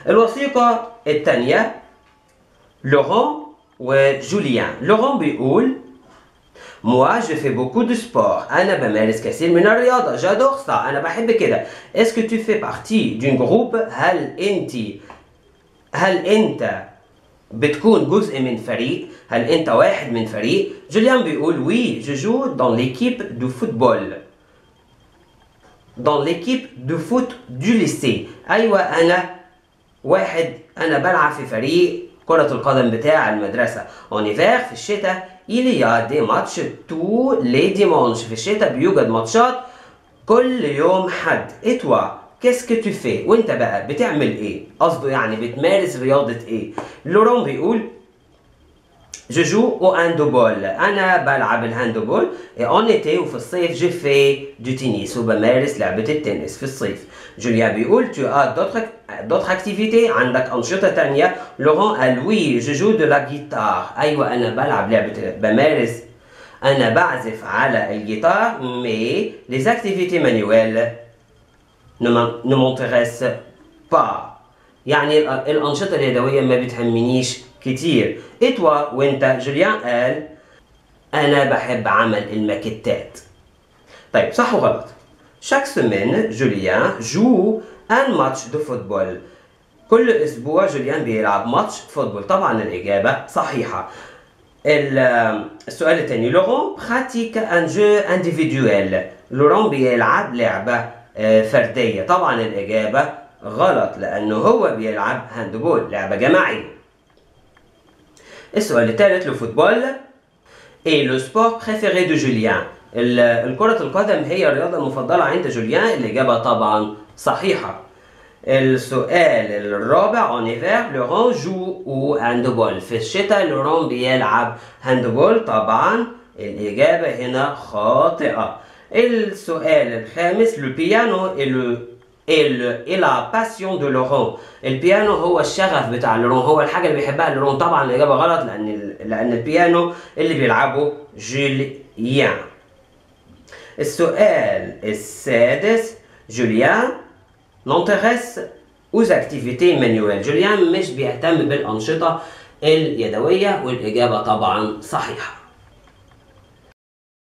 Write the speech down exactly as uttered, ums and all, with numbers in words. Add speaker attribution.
Speaker 1: الوثيقة الثانية لوران وجوليان. لوران بيقول Moi je fais beaucoup de sport. أنا بمارس كثير من الرياضة. J'adore ça. أنا بحب كده. Est-ce que tu fais partie d'une groupe؟ هل أنت هل أنت بتكون جزء من فريق؟ هل أنت واحد من فريق؟ جوليان بيقول Oui, je joue dans l'équipe de football. Dans l'équipe de foot du lycée. أيوة أنا واحد أنا بلعب في فريق كرة القدم بتاع المدرسة. En hiver في الشتاء il y a des matchs tous les dimanches. في الشتاء بيوجد ماتشات كل يوم حد. Et toi qu'est-ce que tu fais؟ وانت بقى بتعمل ايه؟ قصده يعني بتمارس رياضة ايه؟ لوران بيقول Je joue au handball. أنا بلعب الهاندبول. Et en été وفي الصيف je fais du tennis. وبمارس لعبة التنس في الصيف. جوليان بيقول Tu as d'autres d'autres activités؟ عندك أنشطة تانية؟ لوران قال Oui, je joue de la guitare. أيوة أنا بلعب لعبة بمارس أنا بعزف على الجيتار. Mais les activités manuelles ne m'intéressent pas. يعني الأنشطة اليدوية ما بتهمنيش كتير. إتوا وانت جوليان قال أنا بحب عمل الماكيتات. طيب صح وغلط. chaque semaine جوليان جو un match de football. كل أسبوع جوليان بيلعب ماتش فوتبول. طبعا الإجابة صحيحة. السؤال الثاني لوران pratique un jeu individuel. لوران بيلعب لعبة فردية. طبعا الإجابة غلط لأنه هو بيلعب هاندبول لعبة جماعية. السؤال الثالث لو فوتبول ايه لو سبور بريفيري دو جوليان. الكرة القدم هي الرياضة المفضلة عند جوليان. الإجابة طبعا صحيحة. السؤال الرابع en hiver لوران جو او هاندبول. في الشتاء لوران بيلعب هاندبول. طبعا الإجابة هنا خاطئة. السؤال الخامس لو بيانو et la passion de لوران. البيانو هو الشغف بتاع لوران. هو الحاجة اللي بيحبها لوران. طبعا الإجابة غلط لأن لأن البيانو اللي بيلعبه جوليان. السؤال السادس جوليان n'intéresse aux activités manuelles. جوليان مش بيهتم بالأنشطة اليدوية والإجابة طبعا صحيحة.